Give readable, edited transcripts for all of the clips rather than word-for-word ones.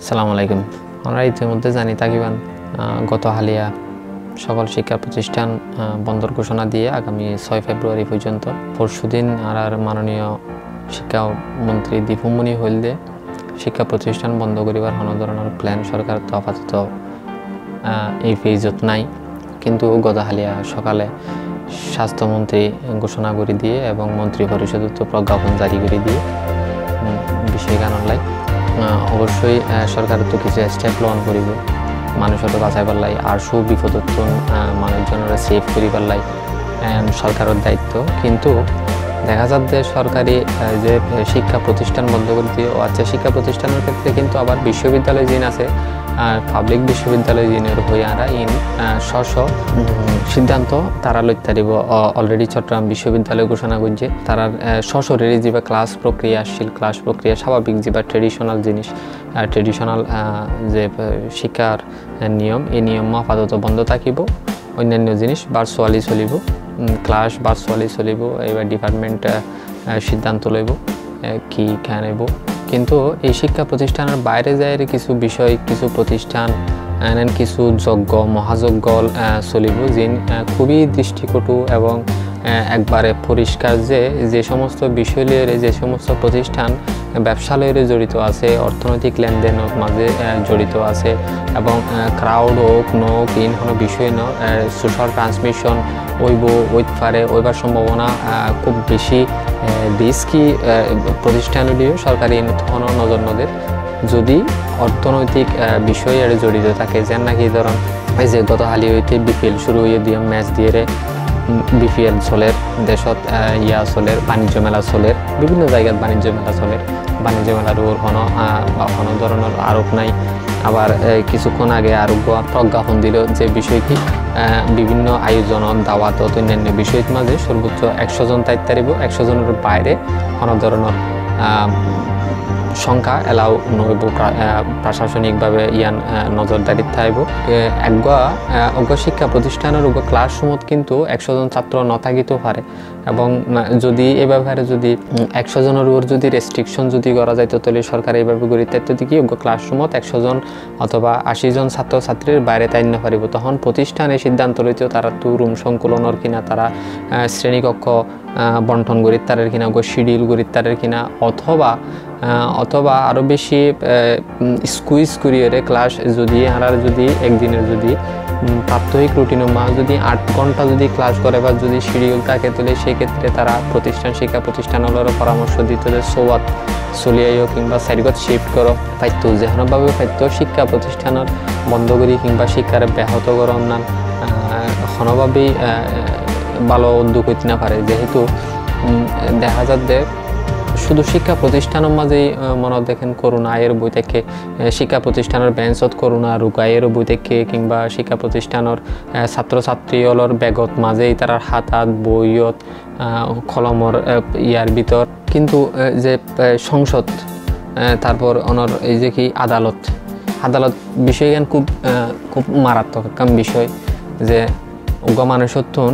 আসসালামু আলাইকুম। আমরা ইতিমধ্যে জানি তাকিবান গত হালিয়া সকল শিক্ষা প্রতিষ্ঠান বন্ধর ঘোষণা দিয়ে আগামী 6 ফেব্রুয়ারি পর্যন্ত পরশুদিন আর মাননীয় শিক্ষামন্ত্রী দীপুমণি হইলে শিক্ষা প্রতিষ্ঠান বন্ধ করিবার কোনো ধরনের প্ল্যান সরকার তো আপাতত এই ফেজত নাই, কিন্তু গত হালিয়া সকালে স্বাস্থ্যমন্ত্রী ঘোষণা করে দিয়ে এবং মন্ত্রী পরিষদ তো প্রজ্ঞাপন জারি করে দিয়ে বিষয় কারণলাই অবশ্যই সরকার তো কিছু স্টেপ গ্রহণ করিব মানুষের বাঁচাইবার লাই আর বিপদত্তন মানুষজনের সেভ করিবার লাই সরকারের দায়িত্ব। কিন্তু দেখা যাচ্ছে সরকারি যে শিক্ষা প্রতিষ্ঠান বন্ধ করে দিয়ে শিক্ষা প্রতিষ্ঠানের ক্ষেত্রে কিন্তু আবার বিশ্ববিদ্যালয় যিনি আছে পাবলিক বিশ্ববিদ্যালয় যিনির হয়ে আরা সিদ্ধান্ত তারা লইতে পারিব। অলরেডি চট্টগ্রাম বিশ্ববিদ্যালয় ঘোষণা করছে তারা সশরীরে যে ক্লাস প্রক্রিয়া আসছিল ক্লাস প্রক্রিয়া স্বাভাবিক যে ট্রেডিশনাল জিনিস ট্রেডিশনাল যে শিক্ষার নিয়ম এই নিয়ম আপাতত বন্ধ থাকিব। অন্যান্য জিনিস ভার্চুয়ালি চলিব, ক্লাস ভার্চুয়ালি চলিব। এবার ডিপার্টমেন্ট সিদ্ধান্ত লইব কি কেন। কিন্তু এই শিক্ষা প্রতিষ্ঠানের বাইরে যায় কিছু বিষয় কিছু প্রতিষ্ঠান কিছু যজ্ঞ মহাযজ্ঞ চলিব যিন খুবই দৃষ্টিকটু এবং একবারে পরিষ্কার যে সমস্ত বিষয় লয়ে যে সমস্ত প্রতিষ্ঠান ব্যবসা লয়ে জড়িত আছে, অর্থনৈতিক লেনদেনের মাঝে জড়িত আছে এবং ক্রাউড হোক নোক ইন কোনো বিষয় ন সোশ্যাল ট্রান্সমিশন ওইতে পারে ওইবার সম্ভাবনা খুব বেশি রিস্কি প্রতিষ্ঠানগুলিও সরকারি নজর নদের যদি অর্থনৈতিক বিষয় জড়িত থাকে। যেন নাকি ধরুন এই যে গত হালি হইতে বিপিএল শুরু হয়ে দিয়ে ম্যাচ দিয়ে বিপিএল চলের দেশত চলের বাণিজ্য মেলা চলের বিভিন্ন জায়গায় বাণিজ্য মেলা চলের বাণিজ্য মেলার ওর কোনো ধরনের আরোপ নাই। আবার কিছুক্ষণ আগে আরোগ্য প্রজ্ঞাপন দিল যে বিষয়টি বিভিন্ন আয়োজনত দাওয়াতত অন্যান্য বিষয়ের মাঝে সর্বোচ্চ 100 জন দায়িত্ব পারিব, 100 জনের বাইরে কোনো ধরনের সংখ্যা এলাও নইব প্রশাসনিকভাবে নজরদারি থাকব। অজ্ঞ শিক্ষা প্রতিষ্ঠানের ক্লাসরুমত কিন্তু 100 জন ছাত্র নথাকিতেও পারে এবং যদি এ ব্যাপারে যদি 100 জনের উপর যদি রেস্ট্রিকশন যদি করা যায় তাহলে সরকার এইভাবে করি তাই কি ক্লাসরুমত 100 জন অথবা 80 জন ছাত্রছাত্রীর বাইরে তাই না পারিব। তখন প্রতিষ্ঠানে সিদ্ধান্ত লইতেও তারা তো রুম সংকুলনের কিনা তারা শ্রেণীকক্ষ বন্টন করি তারের কিনা শিডিউল করি তারের কিনা অথবা আরও বেশি স্কুইজ করিয়ে ক্লাস যদি হারার যদি একদিনের যদি প্রাত্যহিক রুটিনের মা যদি 8 ঘন্টা যদি ক্লাস করে বা যদি শিডিউল থাকে তাহলে সেক্ষেত্রে তারা শিক্ষা প্রতিষ্ঠানগুলোরও পরামর্শ দিতে যে সোয়াত চলিয়াইও কিংবা সাইডগত শিফট করো পাইতো যেভাবে পাইতো শিক্ষা প্রতিষ্ঠানের বন্ধ করি কিংবা শিক্ষার ব্যাহত করো অন্যান কোনোভাবেই ভালো উদ্যোগ হইতে না পারে। যেহেতু দেখা যাচ্ছে শুধু শিক্ষা প্রতিষ্ঠানের মাঝেই মনে দেখেন করোনা আয়ের বই থেকে শিক্ষা প্রতিষ্ঠানের বেঞ্চত করোনা রোগ আয়ের বই থেকে কিংবা শিক্ষা প্রতিষ্ঠানের ছাত্রছাত্রীর ব্যাগত মাঝেই তার হাত বইয়ত কলমর ভিতর কিন্তু যে সংসদ তারপর অনর এই যে কি আদালত বিষয় জ্ঞান খুব মারাত্মক একটা বিষয় যে মানুষত্বন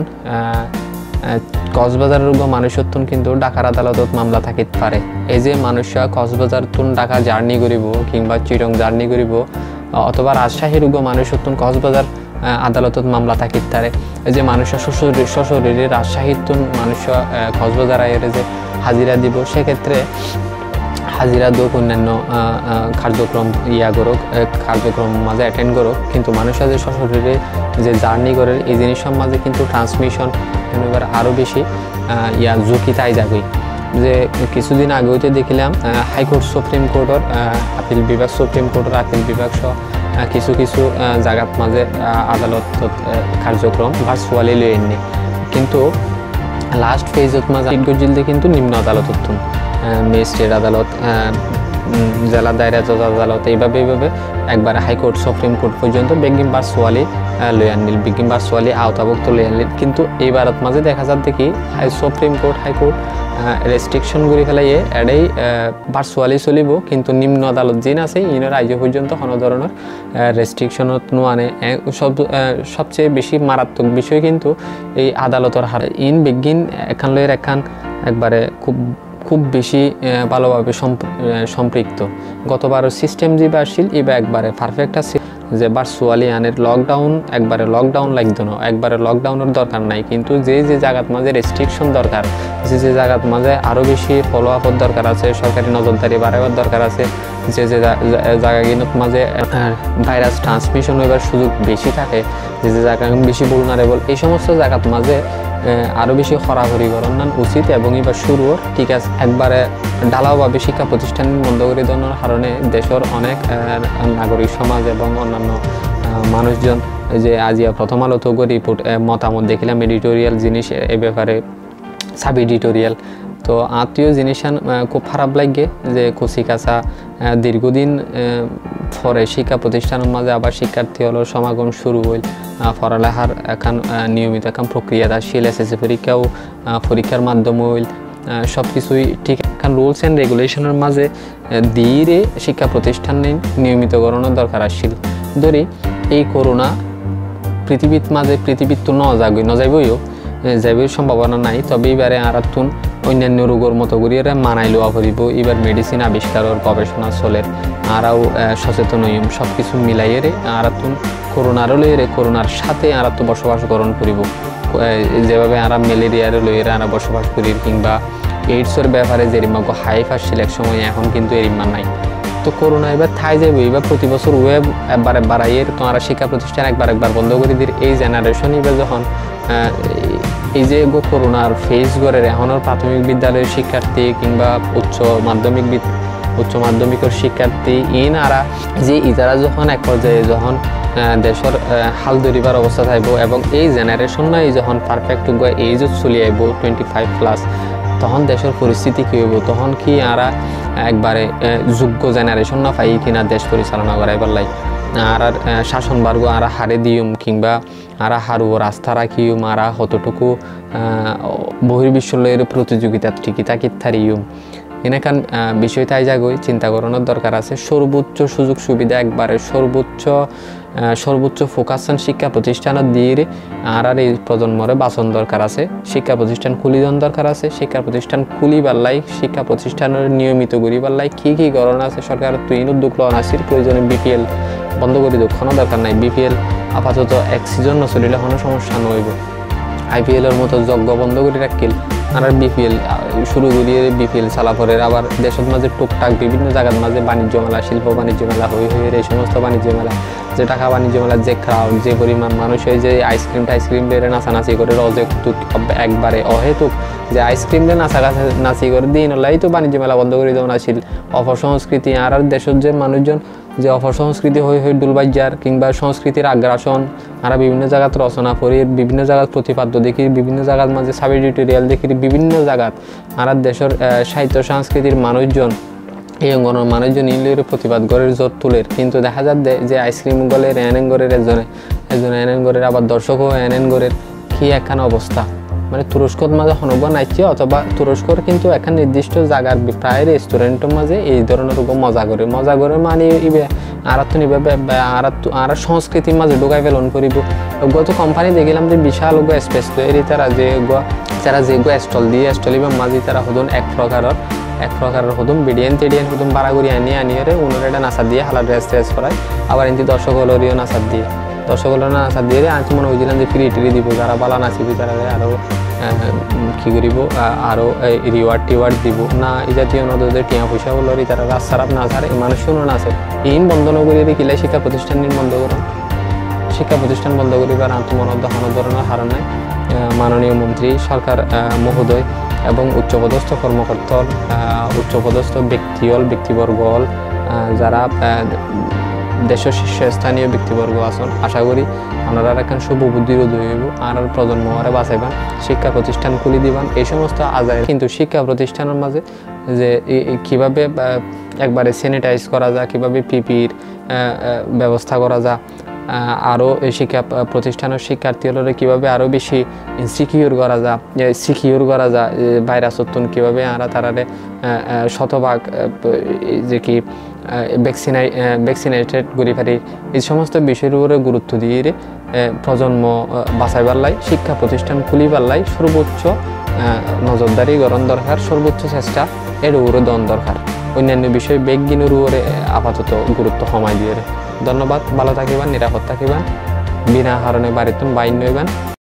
কক্সবাজারের মানুষত্বন কিন্তু ঢাকার আদালতত মামলা থাকিতে পারে। এই যে মানুষরা কক্সবাজার তুন ঢাকা জার্নি করিব কিংবা চিরং জার্নি করিব অথবা রাজশাহীর মানুষত্বন কক্সবাজার আদালতত মামলা থাকিতে পারে। এই যে মানুষরা সশরীরে রাজশাহীর তুন মানুষরা কক্সবাজার আয়ের যে হাজিরা দিব সেক্ষেত্রে হাজিরা দোক অন্যান্য কার্যক্রম কার্যক্রম মাঝে অ্যাটেন্ড করুক, কিন্তু মানুষরা যে সশরীরে যে জার্নি করে এই জিনিসের মাঝে কিন্তু ট্রান্সমিশন এবার আরও বেশি ঝুঁকি তাই যাবই। যে কিছুদিন আগে হইতে দেখিলাম হাইকোর্ট সুপ্রিম কোর্টের আপিল বিভাগ সুপ্রিম কোর্টের আপিল বিভাগ সহ কিছু জায়গাত মাঝে আদালত কার্যক্রম ভার্চুয়ালি লই আনি, কিন্তু লাস্ট ফেজত মাঝে গজিলতে কিন্তু নিম্ন আদালতত ম্যাজিস্ট্রেট আদালত জেলা দায়রা জজ আদালত এইভাবে একবার হাইকোর্ট সুপ্রিম কোর্ট পর্যন্ত বেগিম ভার্চুয়ালি লই আনিল বেগিম ভার্চুয়ালি আওতাভুক্ত লই আনিল। কিন্তু এইবারত মাঝে দেখা যাচ্ছে দেখি সুপ্রিম কোর্ট হাইকোর্ট রেস্ট্রিকশন করে ফেলাইয়ে এটাই ভার্চুয়ালি চলিব, কিন্তু নিম্ন আদালত যিন আছে ইনের আজ পর্যন্ত কোনো ধরনের রেস্ট্রিকশনত আনে। সবচেয়ে বেশি মারাত্মক বিষয় কিন্তু এই আদালতের হার বেগিন এখান লয়ের একবারে খুব বেশি ভালোভাবে সম্পৃক্ত। গতবারও সিস্টেম যে আসছিল এবার একবারে পারফেক্ট আছে, যে ভার্চুয়ালি আনের লকডাউন একবারে লকডাউন লাগতো না, একবারে লকডাউনের দরকার নাই, কিন্তু যে জায়গাত মাঝে রেস্ট্রিকশন দরকার, যে জায়গাত মাঝে আরও বেশি ফলো আপের দরকার আছে, সরকারি নজরদারি বাড়াবার দরকার আছে, যে জায়গাগুলোর মাঝে ভাইরাস ট্রান্সমিশন হইবার সুযোগ বেশি থাকে, যে জায়গা বেশি vulnerable, এই সমস্ত জায়গাত মাঝে আরও বেশি খরাখরি করার উচিত। এবং এবার শুরু ঠিক আছে একবারে ঢালাওভাবে শিক্ষা প্রতিষ্ঠান বন্ধ করে দেওয়ার কারণে দেশের অনেক নাগরিক সমাজ এবং অন্যান্য মানুষজন, যে আজিয়া প্রথম আলোতে রিপোর্ট মতামত দেখিলাম এডিটোরিয়াল জিনিস এ ব্যাপারে, সাব এডিটোরিয়াল, তো আত্মীয় জিনিস খুব খারাপ লাগে যে কচি কাঁচা দীর্ঘদিন পরে শিক্ষা প্রতিষ্ঠানের মাঝে আবার শিক্ষার্থী হলো সমাগম শুরু হইল, পড়ালেখার এখন নিয়মিত এখন প্রক্রিয়া আসছিল, এসএসসি পরীক্ষাও পরীক্ষার মাধ্যমে হইল, সব কিছুই ঠিক এখন রুলস অ্যান্ড রেগুলেশনের মাঝে ধীরে শিক্ষা প্রতিষ্ঠান নিয়মিত করানোর দরকার আসছিল। ধরি এই করোনা পৃথিবীর তো নজাইবইও যাইবার সম্ভাবনা নাই, তবে এবারে আরাতুন অন্যান্য রোগের মতো করিয়ে মানাই লওয়া করিব, এবার মেডিসিন আবিষ্কারের গবেষণা চলে, আরাও সচেতন হইম, সব কিছু মিলাইয়ে আরাতুন করোনারও লইয়ে করোনার সাথে আরাতো বসবাস গ্রহণ করিব, যেভাবে আরা ম্যালেরিয়ার লইয়ে আরা বসবাস করি, কিংবা এইডসের ব্যাপারে যেরিমা হাইফ আসছিল এক সময়, এখন কিন্তু এরিমা নাই। তো করোনা এবার থাই যাবে, এবার প্রতি বছর ওয়েব একবার বাড়াইয়ের তোমার শিক্ষা প্রতিষ্ঠান একবার বন্ধ করে দির, এই জেনারেশন এবার যখন এই যে করোনার ফেস করে এখনের প্রাথমিক বিদ্যালয়ের শিক্ষার্থী কিংবা উচ্চ মাধ্যমিকের শিক্ষার্থী আরা যে ইতারা যখন এক পর্যায়ে যখন দেশের হাল ধরিবার অবস্থা থাকব, এবং এই জেনারেশন নাই যখন পারফেক্ট এইজ চলি আইব 25+, তখন দেশের পরিস্থিতি কী হইব, তখন কি আরা একবারে যোগ্য জেনারেশন না পাই কিনা দেশ পরিচালনা করাইবার লাই, আর শাসনবর্গ আরা হারে দিউম, কিংবা আরা হারু রাস্তা রাখিউম, আরা কতটুকু বহির্বিশ্বলয়ের প্রতিযোগিতার টিকিটাকিট থারিউম, এনেখান বিষয় তাই জাগই চিন্তা করানোর দরকার আছে। সর্বোচ্চ সুযোগ সুবিধা একবারে সর্বোচ্চ ফোকাসান শিক্ষা প্রতিষ্ঠানের দিয়ে আর এই প্রজন্মরে বাঁচন দরকার আছে, শিক্ষা প্রতিষ্ঠান খুলি দেওয়ার দরকার আছে, শিক্ষা প্রতিষ্ঠান খুলি পারলাই শিক্ষা প্রতিষ্ঠানের নিয়মিত করি পারলাই কী করণ আছে সরকার তুই উদ্যোগ লওয়া আসির, প্রয়োজনে বিপিএল বন্ধ করে দিও, কোনো দরকার নাই, বিপিএল আপাতত এক সিজন নচলিলে কোনো সমস্যা নইব, আইপিএলের মতো যজ্ঞ বন্ধ করে রাখিল, আর বিপিএল শুরু করিয়ে বিপিএল চালা পরে আবার দেশের মাঝে টুকটাক বিভিন্ন জায়গার মাঝে বাণিজ্য মেলা, শিল্প বাণিজ্য মেলা হয়ে এই সমস্ত বাণিজ্য মেলা, যে টাকা বাণিজ্য মেলার যে ক্রাউড, যে পরিমাণ মানুষ হয়, যে আইসক্রিম বেড়ে নাচানাচি করে অযৌক্তিক একবারে অহেতুক, যে আইসক্রিম দিয়ে নাচি করে দিন হলাই তো বাণিজ্য মেলা বন্ধ করে দেওয়া আসিল, অপসংস্কৃতি আর দেশের যে মানুষজন যে অপসংস্কৃতি হয়ে ডুলবাইজার কিংবা সংস্কৃতির আগ্রাসন, আর বিভিন্ন জায়গাত রচনা করি, বিভিন্ন জায়গাত প্রতিপাদ্য দেখি, বিভিন্ন জায়গার মাঝে সাব এডিটোরিয়াল দেখি, বিভিন্ন জায়গাত আর দেশের সাহিত্য সংস্কৃতির মানুষজন এই অঙ্গনের মানুষজন ইংলিশের প্রতিবাদ গড়ের জোর তুলের, কিন্তু দেখা যাচ্ছে যে আইসক্রিম গলের এনএন গড়ের একজন এনএন গড়ের আবার দর্শকও এনএন গড়ের কি একখান অবস্থা, মানে তুরস্কর মাঝে হনবা নাইছে, অথবা তুরস্কর কিন্তু এখন নির্দিষ্ট জায়গার প্রায় রেস্টুরেন্টের মাঝে এই ধরনের মজা করে মানে ইবে আর তো নিবে আর সংস্কৃতির মাঝে ঢুকাই ফেলন করিব। গত কোম্পানি দেখিলাম যে বিশাল স্পেস তৈরি, তারা যে স্টল দিয়ে স্টলিবার মাঝে তারা হদন এক প্রকারের হদম বিডিয়ান টেডিয়ান হদম বাড়া করি আনিয়ে উনার এটা নাচা দিয়ে হালা ড্রেস করায়, আবার এমনি দর্শক হলরিও নাচা দিয়ে নাচা দিয়ে আজ মনে হয়েছিলাম যে ফ্রি টিরি দিব, যারা বালা নাচিবি তারা আরও কী করিব, আরও রিওয়ার্ড দিব না, এই জাতীয় নদীদের টিয়া পয়সা হলরি তারা রাস্তারাপ না ছাড়ে, মানুষও না আছে ইন বন্ধ নগরী কিলাই শিক্ষা প্রতিষ্ঠান বন্ধ করুন, শিক্ষা প্রতিষ্ঠান বন্ধ করিবার আত্মমনদ কোনো ধরনের হার নাই। মাননীয় মন্ত্রী সরকার মহোদয় এবং উচ্চপদস্থ কর্মকর্তার উচ্চপদস্থ ব্যক্তিবর্গ যারা দেশের শীর্ষস্থানীয় ব্যক্তিবর্গ আছেন, আশা করি ওনারা এখন শুভবুদ্ধির উদয় হইব আর প্রজন্ম আরে বাঁচাইবান, শিক্ষা প্রতিষ্ঠান খুলি দিবান, এই সমস্ত আজায়। কিন্তু শিক্ষা প্রতিষ্ঠানের মাঝে যে কীভাবে একবারে স্যানিটাইজ করা যায়, কীভাবে পিপির ব্যবস্থা করা যায়, আরও শিক্ষা প্রতিষ্ঠানের শিক্ষার্থীরা কীভাবে আরও বেশি সিকিউর করা যায় ভাইরাস উত্তন কীভাবে তারারে শতভাগ যে কি ভ্যাকসিনেটেড করি পারি, এই সমস্ত বিষয়ের উপরে গুরুত্ব দিয়ে প্রজন্ম বাঁচাইবার লাই, শিক্ষা প্রতিষ্ঠান খুলিবার লাই সর্বোচ্চ নজরদারি গ্রহণ দরকার, সর্বোচ্চ চেষ্টা এর উপরে দেওয়ার দরকার। অন্যান্য বিষয় বেগিনের উপরে আপাতত গুরুত্ব কমাই দিয়ে। ধন্যবাদ, ভালো থাকিবেন, নিরাপদ থাকিবেন, বিনা কারণে বাড়িতে বাইর নইবেন।